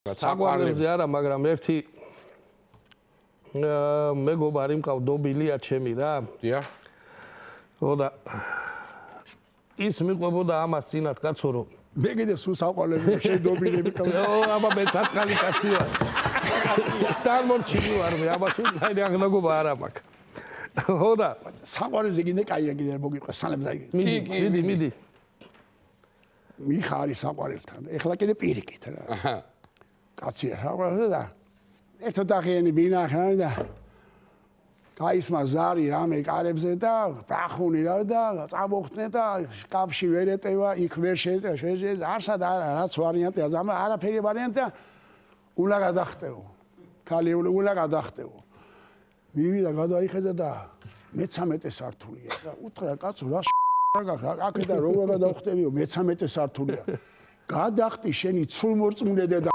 საყვარლებზე არა, მაგრამ ერთი მეგობარი მყავდობილია ჩემი რა. დიახ. ხო და ის მიყვებოდა ამას წინათ კაცო რომ მე კიდე სულ საყვარლები შედობილები ყავდა. აბა მე საწყალი კაცი ვარ. დამორჩილი ვარ მე, აბა სულ აი აღნაგობა არ მაქვს. ხო და საყვარლებზე კიდე კაია კიდე მოგიყვა სანამ დაიგე. მიდი. მიხარი საყვარელთან. ეხლა კიდე პირიქით რა. აჰა. კაცია საყვარელზე და ერთო დაღიანი ბინახა და გაისმა ზარი რამე კარებზე და ბრახუნი რა და წამოხტნე და შკაფში ვერ ეტევა, იქ ვერ შეეძ არსად რაც ვარიანტია, ზამა არაფერი ვარიანტია. ულა გადახტეო. ქალი ულა გადახტეო. მივიდა გადაიხედა და მე-13 სართულია და უთხრა კაცო რა აქედა როგორ გადავხტებიო მე-13 სართულია. გადახტი შენი ცრუმორწმუნე და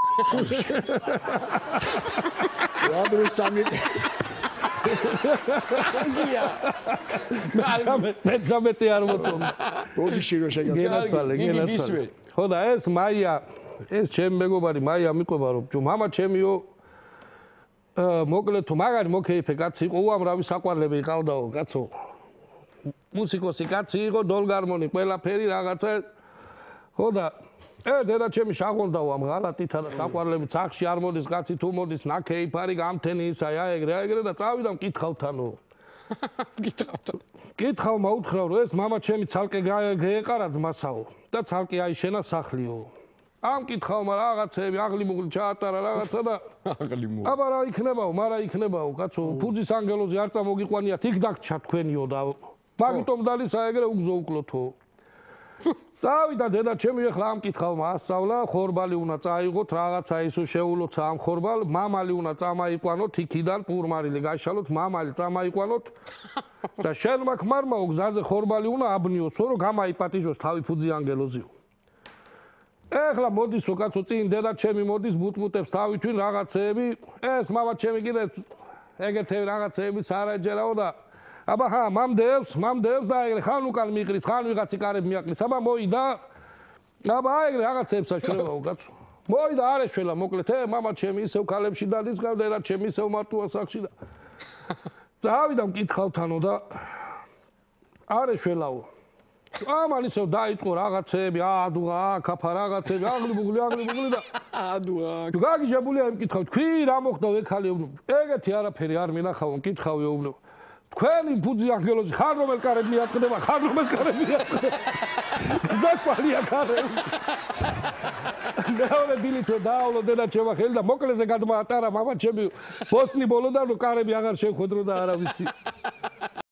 რადრე სამი მე-13 არ მოწონდა. ბოდიში რო შეგაცვალე. ხო და ეს მაია, ეს ჩემი მეგობარი მაია მიყვება რომ მამა ჩემიო მოკლედ თუ მაგარი მოკეიფე კაცი იყო, უამრავი საყვარლები ყავდაო კაცო. მუსიკოსი კაცი იყო, დოლგარმონი, ყველაფერი რაღაცა. ხო და დედა ჩემი შაღონდაო ამ ღალატითა და საყვარლები ცახში არ მოდის კაცი, თუ მოდის ნაკეიფარი გამთენი ისა აეგრე და წავიდა მკითხავთანო. კითხავ მაუთხრა რომ ეს მამა ჩემი ცალკე გაეყარა ძმასაო და ცალკე აიშენა სახლიო. ამ კითხავმა რაღაცები აღლიმუღლი ჩაატარა რაღაცა და აღლიმუღლი. აბა რა იქნებაო, მარა იქნებაო კაცო, ფუძის ანგელოზი არ წამოგიყვანიათ, იქ დაგჩა თქვენიო და მაგიტომ დალის აეგრე უგზო უკლოთო. წავიდა დედა ჩემი ეხლა ამ კითხავმა ასწავლა, ხორბალი უნდა წაიღოთ, რაღაცა ისო შეულოცა ამ ხორბალ, მამალი უნდა წამაიყვანოთ იქიდან პურმარილი გაშალოთ, მამალი წამაიყვანოთ და შენმა ქმარმაო გზაზე ხორბალი უნდა აბნიოსო, რომ გამაიპატიჟოს თავი ფუძი ანგელოზიო. ეხლა მოდისო კაცო წინ დედა ჩემი მოდის ბუტბუტებს თავითვინ რაღაცეები ეს მამა ჩემი კიდე ეგეთები რაღაცეები სარაჯერაო და აბა ხა მამდევს და ეგრე ხან უკან მიყრის ხან ვიღაცი კარები მიაკლის აბა მოიდა აბა ეგრე რაღაცეებს აშველაო კაცო მოიდა არ ეშველა მოკლედ მამა ჩემი ისევ ქალებში დადის გავდა და ჩემი ისევ მარტოა სახში და წავიდა მკითხავთანო და არ ეშველაო ამან ისევ დაიწყო რაღაცეები ადუღა კაფა რაღაცეები აღლიბუღლი და ადუღა გაგიჟებულია მკითხავ თქვი რა მოხდა ვეკალიევნო ეგეთი არაფერი არ მინახავ მკითხავეოვნო თქვენი ფუძი ანგელოზი ხარ რომელ კარები მიაწყდება ხარ რომელ კარები მიაწყდება ზაკვალია კარები მეორე დილითო დაავლო დედა ჩემა ხელი და მოკლეზე გადმაატარა მამა ჩემი ბოსნი ბოლოდან რომ კარები აღარ შეხვედრო და არავისი